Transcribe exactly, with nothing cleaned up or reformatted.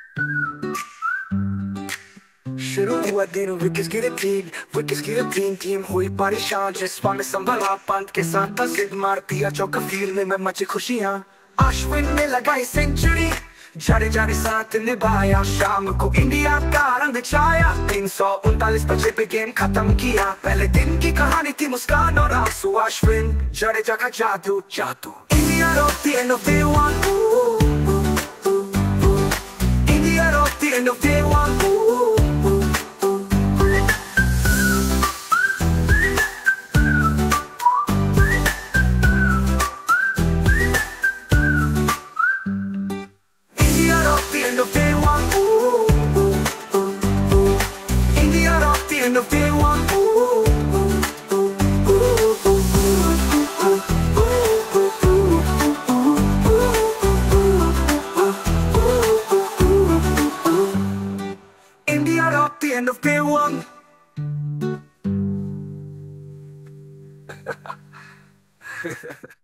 शुरू हुआ दिन विकेट्स गिरे तीन, विकेट्स गिरे तीन, टीम हुई परेशान। जसपाल ने संभाला पंत के साथ था जिद, मार दिया चौका, फील्ड में मची खुशियां। अश्विन ने लगाई सेंचुरी, जडेजा ने साथ निभाया। शाम को इंडिया का रंग छाया, तीन सौ उनतालीस बजे पे गेम खत्म किया। पहले दिन की कहानी थी मुस्कान और आंसू, अश्विन जडेजा का जादू जादू। India wrote the end of day one, India wrote the end of day one. End of day one, ooh, ooh, ooh, ooh. India rocked the end of day one, ooh, ooh, ooh, ooh, ooh, ooh. India rocked the end of day one.